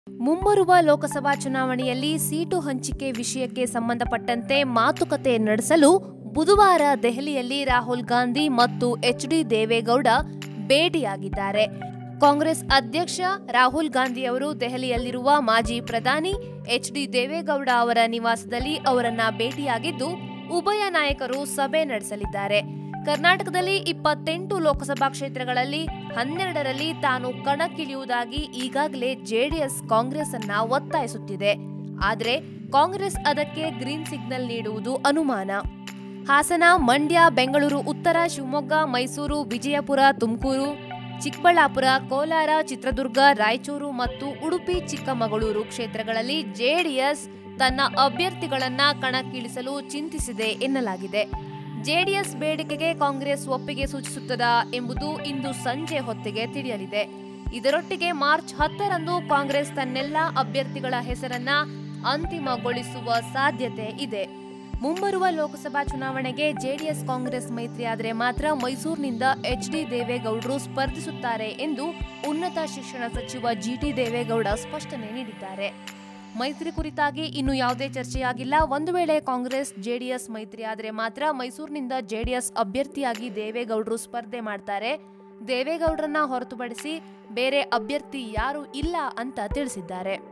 ಮುಂಬರುವ ಲೋಕಸಭಾ ಚುನಾವಣೆಯಲ್ಲಿ ಸೀಟು ಹಂಚಿಕೆ ವಿಷಯಕ್ಕೆ ಸಂಬಂಧಪಟ್ಟಂತೆ ಮಾತುಕತೆ ನಡೆಸಲು ಬುಧವಾರ ದೆಹಲಿಯಲ್ಲಿ ರಾಹುಲ್ ಗಾಂಧಿ ಮತ್ತು ಎಚ್.ಡಿ. ದೇವೇಗೌಡ ಭೇಟಿಯಾಗಿದ್ದಾರೆ. ಕಾಂಗ್ರೆಸ್ ಅಧ್ಯಕ್ಷ ರಾಹುಲ್ ಗಾಂಧಿ ಅವರು ದೆಹಲಿಯಲ್ಲಿರುವ ಮಾಜಿ ಪ್ರಧಾನಿ ಎಚ್.ಡಿ. ದೇವೇಗೌಡ ಅವರ ನಿವಾಸದಲ್ಲಿ ಅವರನ್ನ ಭೇಟಿಯಾಗಿದ್ದು, ಉಭಯ ನಾಯಕರು ಸಭೆ ನಡೆಸಲಿದ್ದಾರೆ. ಕರ್ನಾಟಕದಲ್ಲಿ 28 ಲೋಕಸಭಾ ಕ್ಷೇತ್ರಗಳಲ್ಲಿ 12ರಲ್ಲಿ ತಾನು ಕಣಕ್ಕಿಳಿಯುವುದಾಗಿ ಈಗಾಗಲೇ ಜೆಡಿಎಸ್ ಕಾಂಗ್ರೆಸ್ ಅನ್ನ ಒತ್ತಾಯಿಸುತ್ತಿದೆ. ಆದರೆ ಕಾಂಗ್ರೆಸ್ ಅದಕ್ಕೆ ಗ್ರೀನ್ ಸಿಗ್ನಲ್ ನೀಡುವುದು ಅನುಮಾನ. ಹಾಸನ, ಮಂಡ್ಯ, ಬೆಂಗಳೂರು ಉತ್ತರ, ಶಿವಮೊಗ್ಗ, ಮೈಸೂರು, ವಿಜಯಪುರ, ತುಮಕೂರು, ಚಿಕ್ಕಬಳ್ಳಾಪುರ, ಕೋಲಾರ, ಚಿತ್ರದುರ್ಗ, ರಾಯಚೂರು ಮತ್ತು ಉಡುಪಿ ಚಿಕ್ಕಮಗಳೂರು ಕ್ಷೇತ್ರಗಳಲ್ಲಿ ಜೆಡಿಎಸ್ ತನ್ನ ಅಭ್ಯರ್ಥಿಗಳನ್ನ ಕಣಕ್ಕಿಳಿಸಲು ಚಿಂತಿಸಿದೆ ಎನ್ನಲಾಗಿದೆ. ಜೆಡಿಎಸ್ ಬೇಡಿಕೆಗೆ ಕಾಂಗ್ರೆಸ್ ಒಪ್ಪಿಗೆ ಸೂಚಿಸುತ್ತದಾ ಎಂಬುದು ಇಂದು ಸಂಜೆ ಹೊತ್ತಿಗೆ ತಿಳಿಯಲಿದೆ. ಇದರೊಟ್ಟಿಗೆ ಮಾರ್ಚ್ 10ರಂದು ಕಾಂಗ್ರೆಸ್ ತನ್ನೆಲ್ಲ ಅಭ್ಯರ್ಥಿಗಳ ಹೆಸರನ್ನ ಅಂತಿಮಗೊಳಿಸುವ ಸಾಧ್ಯತೆ ಇದೆ. ಮುಂಬರುವ ಲೋಕಸಭಾ ಚುನಾವಣೆಗೆ ಜೆಡಿಎಸ್ ಕಾಂಗ್ರೆಸ್ ಮೈತ್ರಿಯಾದರೆ ಮಾತ್ರ ಮೈಸೂರಿನಿಂದ ಎಚ್.ಡಿ. ದೇವೇಗೌಡರು ಸ್ಪರ್ಧಿಸುತ್ತಾರೆ ಎಂದು ಉನ್ನತ ಶಿಕ್ಷಣ ಸಚಿವ ಜಿ.ಟಿ. ದೇವೇಗೌಡ ಸ್ಪಷ್ಟನೆ ನೀಡಿದ್ದಾರೆ. ಮೈತ್ರಿ ಕುರಿತಾಗಿ ಇನ್ನು ಯಾವುದೇ ಚರ್ಚೆಯಾಗಿಲ್ಲ. ಒಂದು ವೇಳೆ ಕಾಂಗ್ರೆಸ್ ಜೆಡಿಎಸ್ ಮೈತ್ರಿಯಾದರೆ ಮಾತ್ರ ಮೈಸೂರಿನಿಂದ ಜೆಡಿಎಸ್ ಅಭ್ಯರ್ಥಿಯಾಗಿ ದೇವೇಗೌಡರು ಸ್ಪರ್ಧೆ ಮಾಡ್ತಾರೆ. ದೇವೇಗೌಡರನ್ನ ಹೊರತುಪಡಿಸಿ ಬೇರೆ ಅಭ್ಯರ್ಥಿ ಯಾರೂ ಇಲ್ಲ ಅಂತ ತಿಳಿಸಿದ್ದಾರೆ.